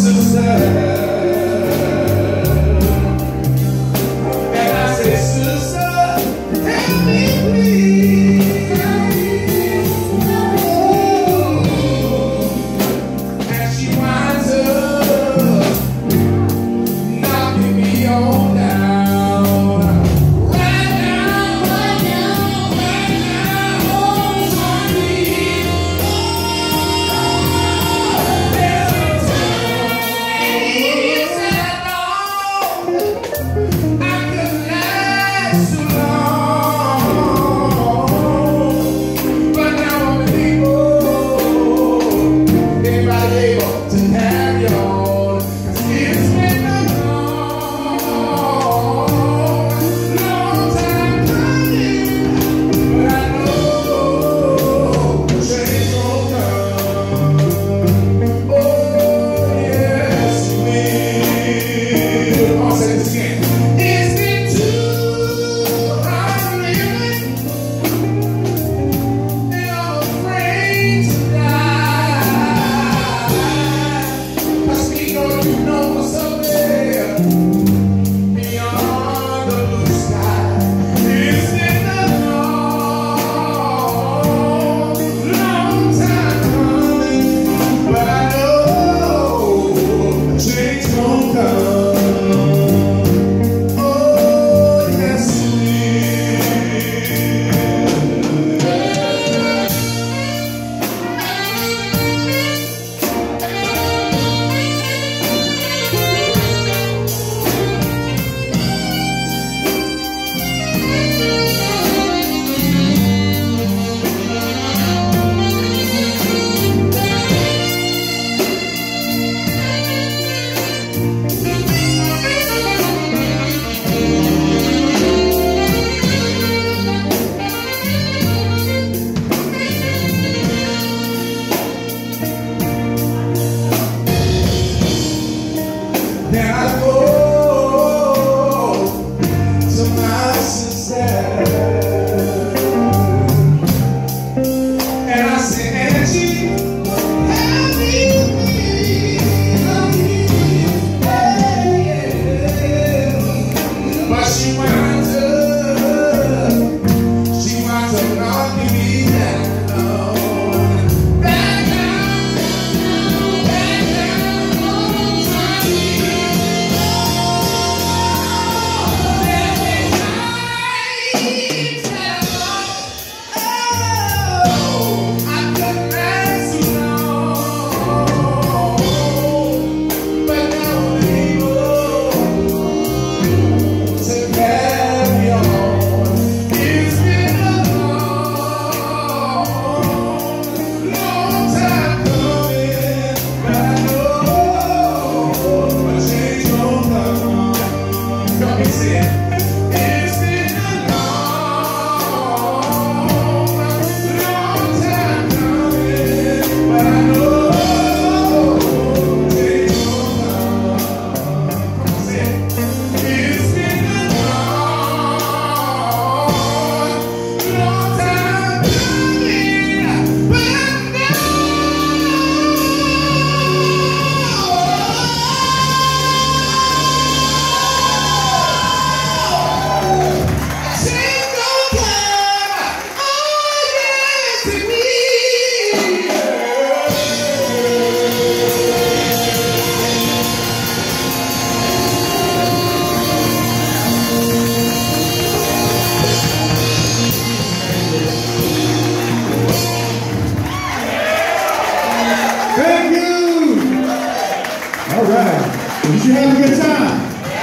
Did you have a good time?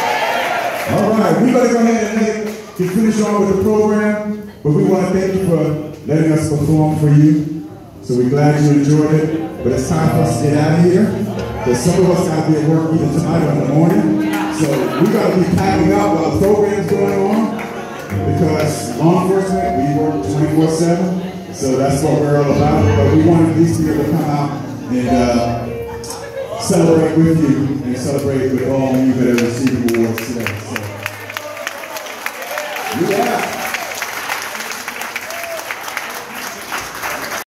All right, we're going to go ahead and finish on with the program, but we want to thank you for letting us perform for you. So we're glad you enjoyed it, but it's time for us to get out of here, because some of us got to be at work either tonight or in the morning. So we got to be packing up while the program's going on, because law enforcement, we work 24/7, so that's what we're all about. But we wanted these people to come out and celebrate with you and celebrate with all of you that are receiving awards today. So, yeah.